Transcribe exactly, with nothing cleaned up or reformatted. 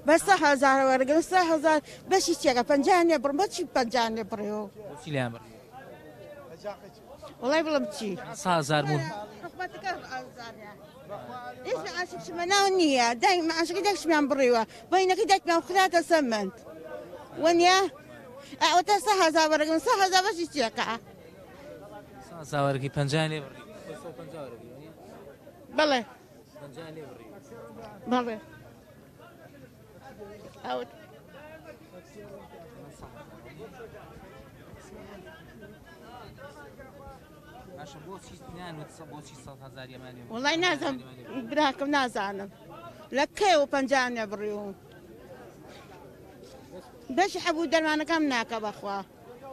بس سه هزار وەرگن سه هزار بەشی چێکە پەنجانێ بڕم بەچی پەنجانێ بڕێەوە بۆچی لیان بڕی وڵای بڵم چی سە هەزار بوون حکومەتەکە ئازاریە هیچ عاشقشمە ناو نییە دای عاشقی دەکشمیان بڕیوە بەینەکەی دەکمیان خراتە سەمنت وەنیە ئەوتە سە هەزار وەرگن سە هەزار بەشی چێکە سە هەزارێکی پەنجان لێ بڕی بەڵێ پەنجان لێ بڕی بەڵێ ئەوت باشە بۆچی نانوت بۆچی سەد هەزار یەمانی وڵای نازانم براکەم نازانم لە کێوە پەنجانێ بڕی و بەشی حەبوو دەرمانەکەم ناکە بەخوا